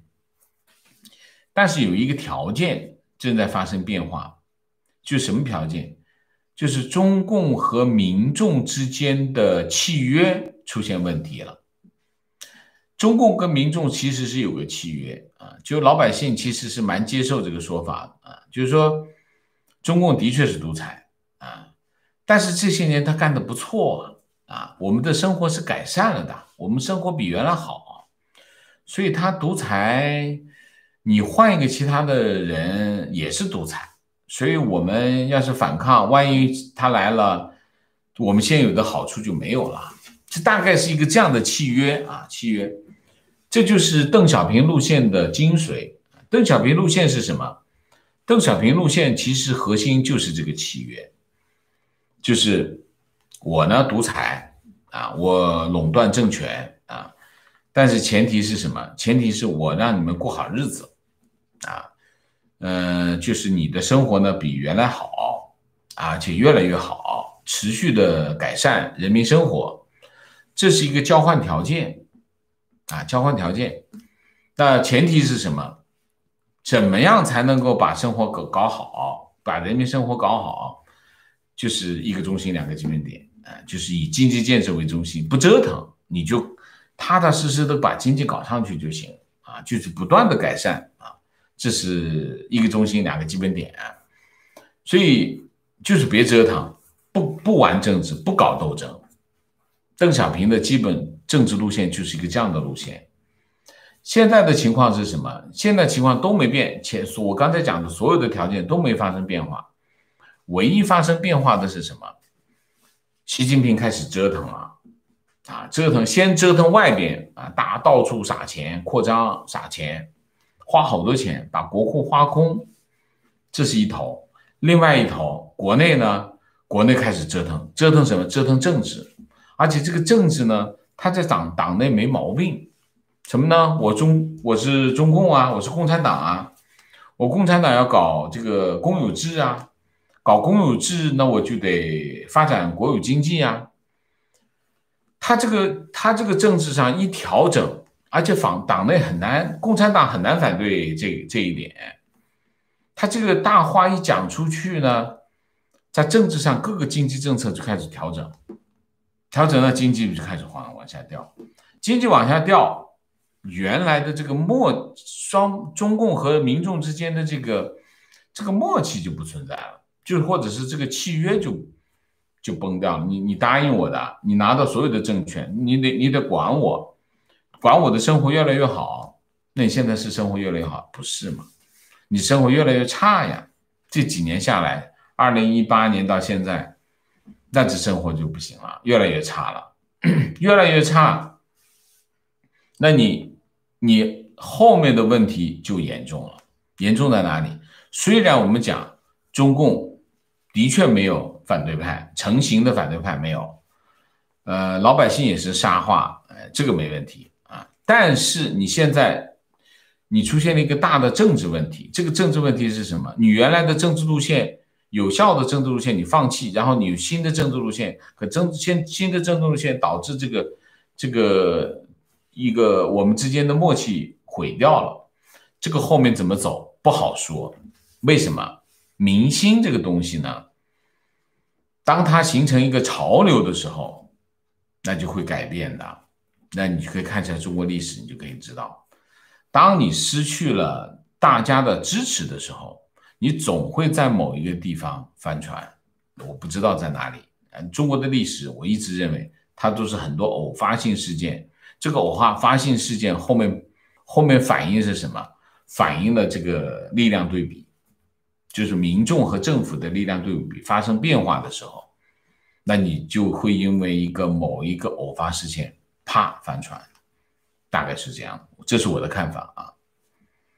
但是有一个条件正在发生变化，就是什么条件？就是中共和民众之间的契约出现问题了。中共跟民众其实是有个契约啊，就老百姓其实是蛮接受这个说法啊，就是说中共的确是独裁啊，但是这些年他干得不错啊，我们的生活是改善了的，我们生活比原来好，所以他独裁，你换一个其他的人也是独裁。所以我们要是反抗，万一他来了，我们现有的好处就没有了。这大概是一个这样的契约啊，契约。这就是邓小平路线的精髓。邓小平路线是什么？邓小平路线其实核心就是这个契约，就是我呢独裁啊，我垄断政权啊，但是前提是什么？前提是我让你们过好日子啊。就是你的生活呢比原来好，而且越来越好，持续的改善人民生活，这是一个交换条件啊，交换条件。那前提是什么？怎么样才能够把生活搞好，把人民生活搞好？就是一个中心两个基本点啊，就是以经济建设为中心，不折腾，你就踏踏实实的把经济搞上去就行啊，就是不断的改善啊。这是一个中心两个基本点，所以就是别折腾，不玩政治，不搞斗争。邓小平的基本政治路线就是一个这样的路线。现在的情况是什么？现在情况都没变，我刚才讲的所有的条件都没发生变化，唯一发生变化的是什么？习近平开始折腾了啊，折腾，先折腾外边啊，到处撒钱，扩张撒钱。花好多钱把国库花空，这是一头。另外一头，国内呢，国内开始折腾，折腾什么？折腾政治，而且这个政治呢，它在党内没毛病。什么呢？我是中共啊，我是共产党啊，我共产党要搞这个公有制啊，搞公有制，那我就得发展国有经济啊。他这个政治上一调整。而且党内很难，共产党很难反对这一点。他这个大话一讲出去呢，在政治上各个经济政策就开始调整，调整了经济就开始往下掉，经济往下掉，原来的这个中共和民众之间的这个默契就不存在了，就或者是这个契约就崩掉了。你答应我的，你拿到所有的政权，你得管我。管我的生活越来越好，那你现在是生活越来越好，不是吗？你生活越来越差呀。这几年下来，2018年到现在，那这生活就不行了，越来越差了，越来越差。那你后面的问题就严重了，严重在哪里？虽然我们讲中共的确没有反对派，成型的反对派没有，老百姓也是沙化，这个没问题。但是你现在你出现了一个大的政治问题，这个政治问题是什么？你原来的政治路线，有效的政治路线你放弃，然后你有新的政治路线，新的政治路线导致这个一个我们之间的默契毁掉了，这个后面怎么走不好说。为什么？民心这个东西呢，当它形成一个潮流的时候，那就会改变的。那你就可以看起来中国历史，你就可以知道，当你失去了大家的支持的时候，你总会在某一个地方翻船。我不知道在哪里。中国的历史，我一直认为它都是很多偶发性事件。这个偶发性事件后面反映是什么？反映了这个力量对比，就是民众和政府的力量对比发生变化的时候，那你就会因为某一个偶发事件。啪翻船，大概是这样，这是我的看法啊。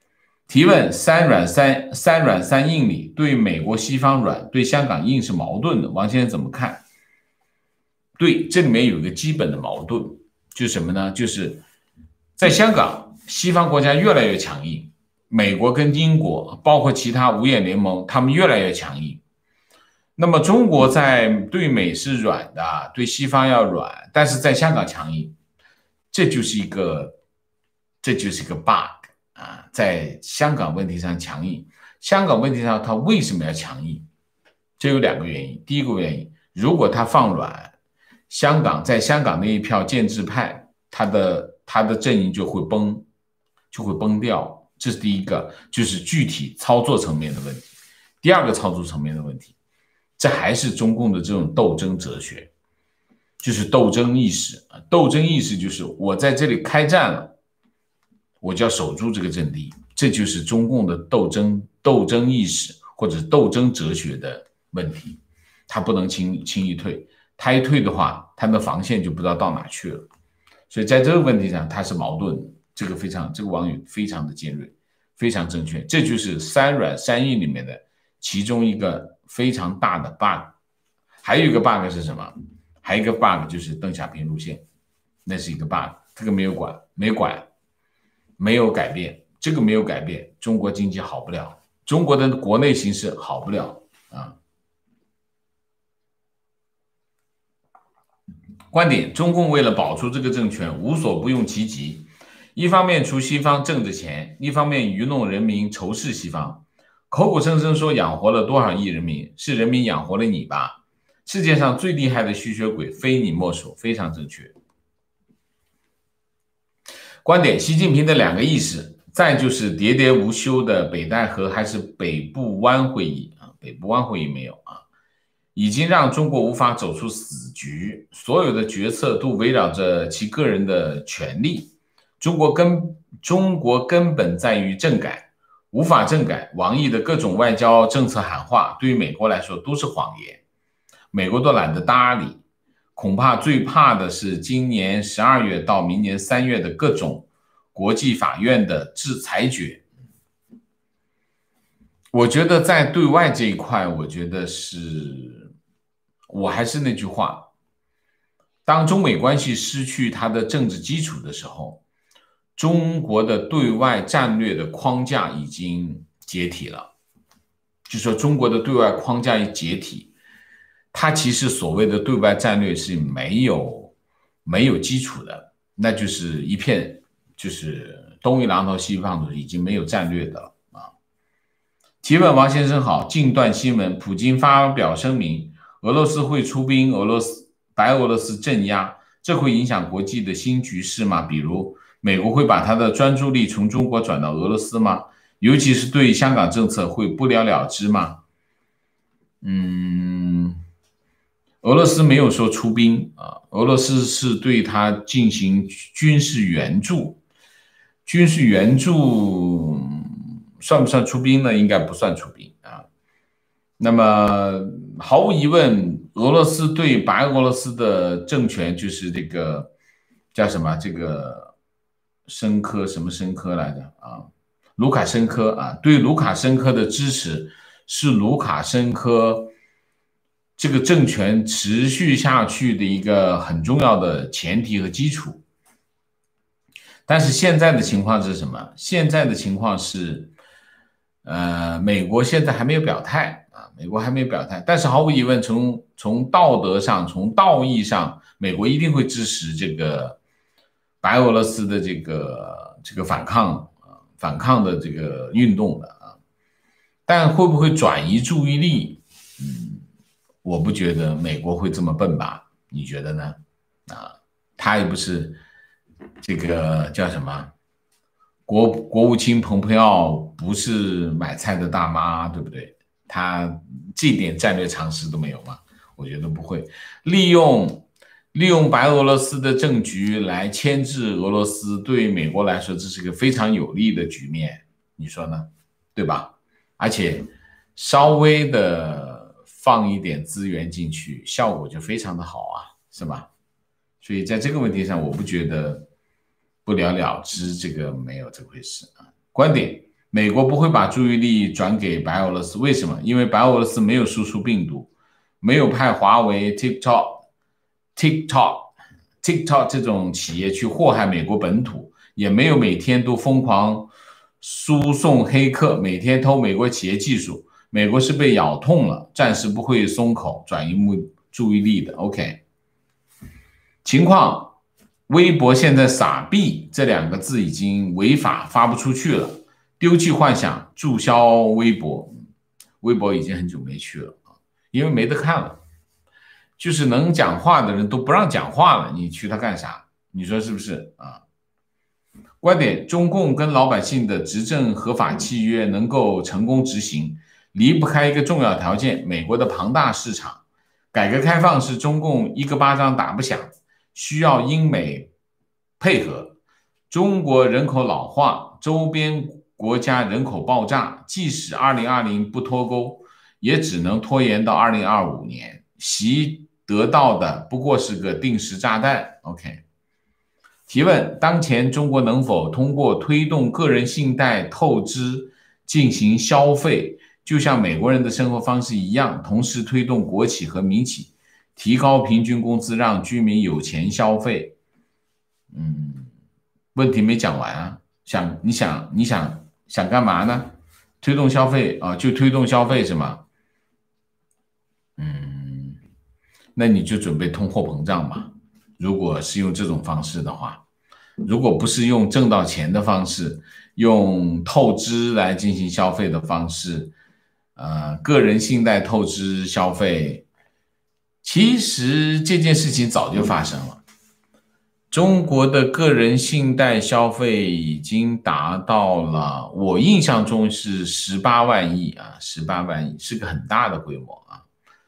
提问：三软三硬里对美国西方软，对香港硬是矛盾的，王先生怎么看？对，这里面有一个基本的矛盾，就是什么呢？就是在香港，西方国家越来越强硬，美国跟英国，包括其他五眼联盟，他们越来越强硬。那么中国在对美是软的，对西方要软，但是在香港强硬，这就是一个 bug 啊，在香港问题上强硬。香港问题上，它为什么要强硬？这有两个原因。第一个原因，如果它放软，在香港那一票建制派，他的阵营就会崩掉。这是第一个，就是具体操作层面的问题。第二个操作层面的问题，这还是中共的这种斗争哲学，就是斗争意识。斗争意识就是我在这里开战了，我就要守住这个阵地，这就是中共的斗争意识或者斗争哲学的问题。他不能轻易退，他一退的话，他的防线就不知道到哪去了。所以在这个问题上，他是矛盾的。这个网友非常的尖锐，非常正确。这就是三软三硬里面的其中一个非常大的 bug。还有一个 bug 是什么？还有一个 bug 就是邓小平路线，那是一个 bug， 这个没有改变，这个没有改变，中国经济好不了，中国的国内形势好不了啊。观点：中共为了保住这个政权，无所不用其极。一方面除西方挣着钱，一方面愚弄人民仇视西方，口口声声说养活了多少亿人民，是人民养活了你吧？世界上最厉害的吸血鬼非你莫属，非常正确。观点：习近平的两个意识，再就是喋喋无休的北戴河还是北部湾会议啊？北部湾会议没有啊，已经让中国无法走出死局，所有的决策都围绕着其个人的权利。中国根本在于政改，无法政改。王毅的各种外交政策喊话，对于美国来说都是谎言，美国都懒得搭理。恐怕最怕的是今年12月到明年3月的各种国际法院的制裁决。我觉得在对外这一块，我还是那句话，当中美关系失去它的政治基础的时候，中国的对外战略的框架已经解体了。就说中国的对外框架一解体，它其实所谓的对外战略是没有基础的，那就是一片就是东一榔头西一棒槌，已经没有战略的了啊。提问：王先生好，近段新闻，普京发表声明，俄罗斯会出兵白俄罗斯镇压，这会影响国际的新局势吗？比如美国会把他的专注力从中国转到俄罗斯吗？尤其是对香港政策会不了了之吗？俄罗斯没有说出兵啊，俄罗斯是对他进行军事援助。军事援助算不算出兵呢？应该不算出兵啊。那么毫无疑问，俄罗斯对白俄罗斯的政权，就是这个叫什么？这个申科什么申科来着啊？卢卡申科啊，对卢卡申科的支持是卢卡申科这个政权持续下去的一个很重要的前提和基础。但是现在的情况是什么？现在的情况是，美国现在还没有表态啊，美国还没有表态。但是毫无疑问，从道德上、从道义上，美国一定会支持这个白俄罗斯的这个反抗的这个运动的啊。但会不会转移注意力？我不觉得美国会这么笨吧？你觉得呢？啊，他也不是这个叫什么国务卿蓬佩奥，不是买菜的大妈，对不对？他这点战略常识都没有吗？我觉得不会。利用白俄罗斯的政局来牵制俄罗斯，对美国来说这是个非常有利的局面，你说呢？对吧？而且稍微的放一点资源进去，效果就非常的好啊，是吧？所以在这个问题上，我不觉得不了了之，这个没有这回事啊。观点： 美国不会把注意力转给白俄罗斯，为什么？因为白俄罗斯没有输出病毒，没有派华为、TikTok 这种企业去祸害美国本土，也没有每天都疯狂输送黑客，每天偷美国企业技术。美国是被咬痛了，暂时不会松口，转移注意力的。OK， 情况，微博现在撒币这2个字已经违法发不出去了，丢弃幻想，注销微博。微博已经很久没去了，因为没得看了。就是能讲话的人都不让讲话了，你去他干啥？你说是不是啊？观点：中共跟老百姓的执政合法契约能够成功执行，离不开一个重要条件：美国的庞大市场。改革开放是中共一个巴掌打不响，需要英美配合。中国人口老化，周边国家人口爆炸，即使2020不脱钩，也只能拖延到2025年。习得到的不过是个定时炸弹。OK， 提问：当前中国能否通过推动个人信贷透支进行消费，就像美国人的生活方式一样，同时推动国企和民企提高平均工资，让居民有钱消费？问题没讲完啊，你想干嘛呢？推动消费啊，就推动消费是吗？那你就准备通货膨胀吧。如果是用这种方式的话，如果不是用挣到钱的方式，用透支来进行消费的方式，个人信贷透支消费，其实这件事情早就发生了。中国的个人信贷消费已经达到了，我印象中是18万亿啊，18万亿是个很大的规模啊。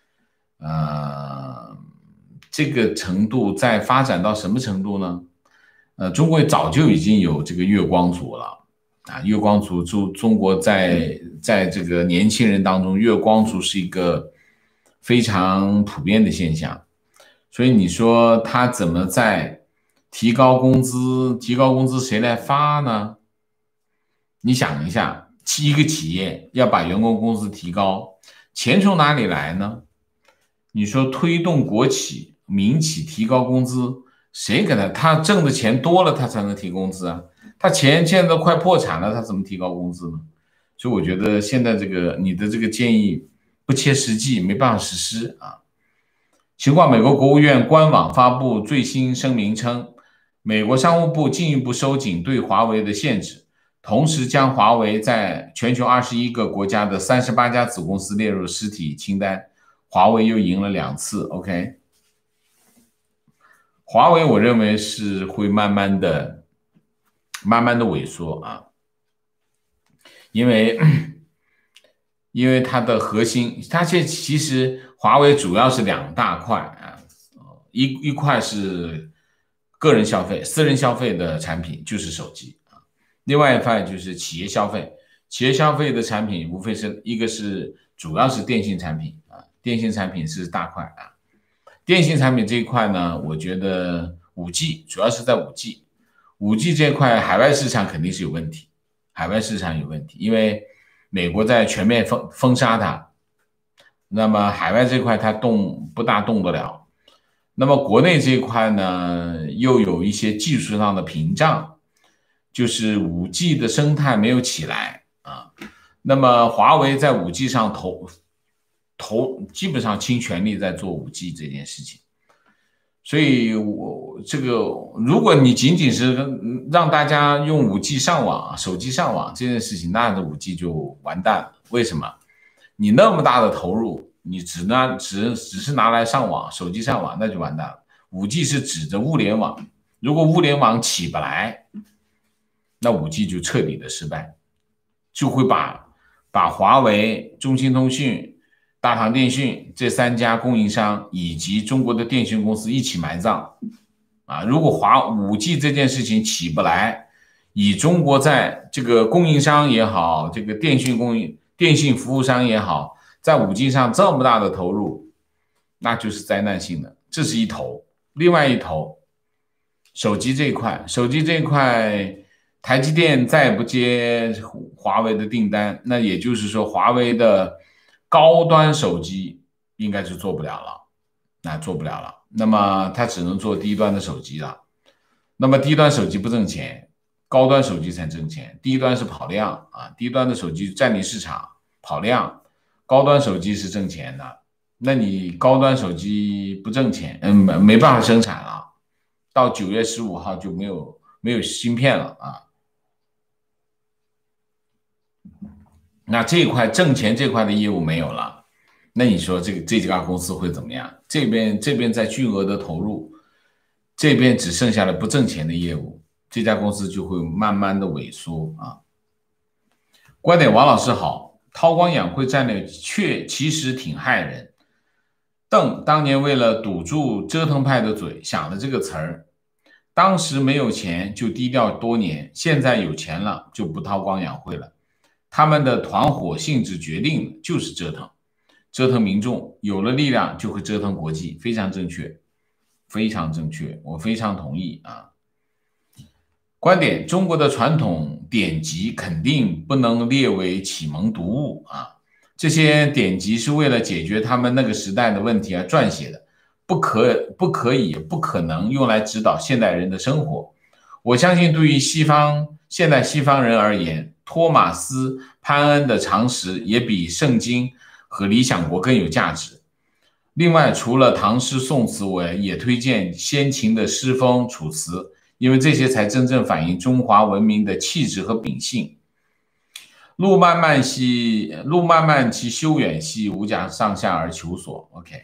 这个程度再发展到什么程度呢？中国早就已经有这个月光族了啊，月光族中国在这个年轻人当中，月光族是一个非常普遍的现象。所以你说他怎么在提高工资？提高工资谁来发呢？你想一下，一个企业要把员工工资提高，钱从哪里来呢？你说推动国企、民企提高工资，谁给他挣的钱多了，他才能提工资啊？他钱现在都快破产了，他怎么提高工资呢？所以我觉得现在你的这个建议不切实际，没办法实施啊。情况：美国国务院官网发布最新声明称，美国商务部进一步收紧对华为的限制，同时将华为在全球21个国家的38家子公司列入实体清单。华为又赢了2次 ，OK。华为我认为是会慢慢的萎缩啊，因为它的核心，它其实华为主要是2大块啊，一块是个人消费、私人消费的产品，就是手机啊，另外一块就是企业消费。企业消费的产品无非是一个是主要是电信产品啊，电信产品是大块啊。电信产品这一块呢，我觉得5G 主要是在5G 这一块，海外市场肯定是有问题，因为美国在全面封杀它，那么海外这块它不大动得了，那么国内这一块呢，又有一些技术上的屏障，就是 5G 的生态没有起来啊。那么华为在 5G 上基本上倾全力在做 5G 这件事情，所以如果你仅仅是让大家用 5G 上网、手机上网这件事情，那这 5G 就完蛋了。为什么？你那么大的投入，你只是拿来上网，手机上网，那就完蛋了。5G 是指着物联网，如果物联网起不来，那 5G 就彻底的失败，就会把华为、中兴通讯、大唐电讯这3家供应商以及中国的电信公司一起埋葬啊！如果5G 这件事情起不来，以中国在这个供应商也好，这个电信服务商也好，在 5G 上这么大的投入，那就是灾难性的。这是一头，另外一头，手机这一块， 台积电再也不接华为的订单，那也就是说，华为的高端手机应该是做不了了，那做不了了。那么它只能做低端的手机了。那么低端手机不挣钱，高端手机才挣钱。低端是跑量啊，低端的手机占领市场跑量，高端手机是挣钱的。那你高端手机不挣钱，没办法生产了，到9月15号就没有芯片了啊。那这一块挣钱这块的业务没有了，那你说这家公司会怎么样？这边在巨额的投入，这边只剩下了不挣钱的业务，这家公司就会慢慢的萎缩啊。观点王老师好，韬光养晦战略其实挺害人。邓当年为了堵住折腾派的嘴，想了这个词儿，当时没有钱就低调多年，现在有钱了就不韬光养晦了。他们的团伙性质决定就是折腾，折腾民众，有了力量就会折腾国际，非常正确，非常正确，我非常同意啊。观点：中国的传统典籍肯定不能列为启蒙读物啊，这些典籍是为了解决他们那个时代的问题而撰写的，不可以不可能用来指导现代人的生活。我相信对于现代西方人而言，托马斯·潘恩的常识也比圣经和理想国更有价值。另外，除了唐诗宋词，我也推荐先秦的诗风楚辞，因为这些才真正反映中华文明的气质和秉性。路漫漫其修远兮，吾将上下而求索。OK，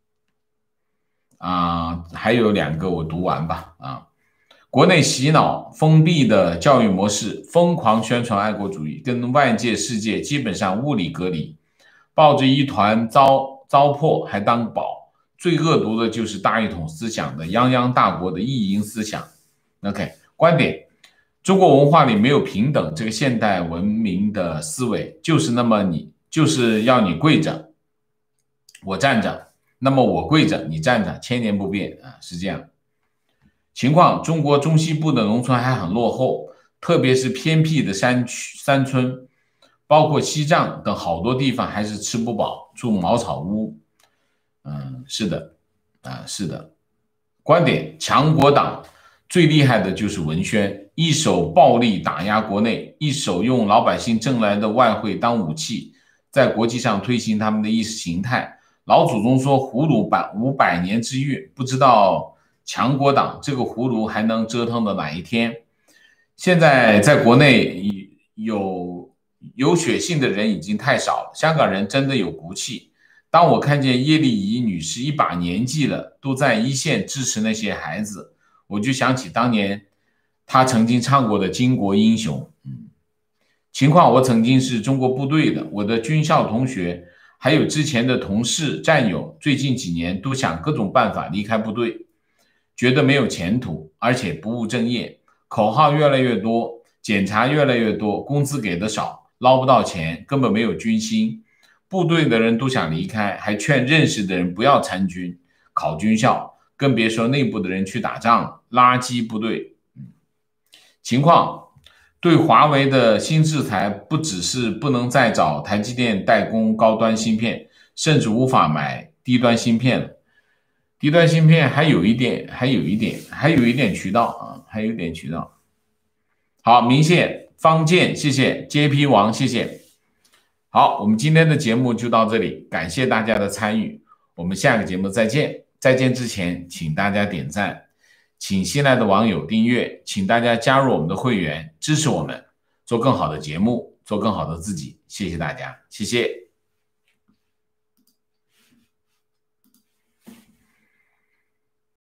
还有2个我读完吧啊。国内洗脑封闭的教育模式，疯狂宣传爱国主义，跟外界世界基本上物理隔离，抱着一团糟粕还当宝。最恶毒的就是大一统思想的泱泱大国的意淫思想。OK， 观点：中国文化里没有平等这个现代文明的思维，就是要你跪着，我站着，那么我跪着，你站着，千年不变啊，是这样。情况：中国中西部的农村还很落后，特别是偏僻的山村，包括西藏等好多地方还是吃不饱，住茅草屋。是的，是的。观点：强国党最厉害的就是文宣，一手暴力打压国内，一手用老百姓挣来的外汇当武器，在国际上推行他们的意识形态。老祖宗说葫芦500年之运，不知道强国党这个葫芦还能折腾到哪一天？现在在国内有血性的人已经太少了，香港人真的有骨气。当我看见叶丽仪女士一把年纪了，都在一线支持那些孩子，我就想起当年她曾经唱过的《巾帼英雄》。情况：我曾经是中国部队的，我的军校同学还有之前的同事战友，最近几年都想各种办法离开部队。觉得没有前途，而且不务正业，口号越来越多，检查越来越多，工资给的少，捞不到钱，根本没有军心。部队的人都想离开，还劝认识的人不要参军，考军校，更别说内部的人去打仗，垃圾部队。情况：对华为的新制裁不只是不能再找台积电代工高端芯片，甚至无法买低端芯片了。低端芯片还有一点渠道啊，还有一点渠道。好，明谢方健，谢谢 JP 王，谢谢。好，我们今天的节目就到这里，感谢大家的参与，我们下个节目再见。再见之前，请大家点赞，请新来的网友订阅，请大家加入我们的会员，支持我们做更好的节目，做更好的自己。谢谢大家，谢谢。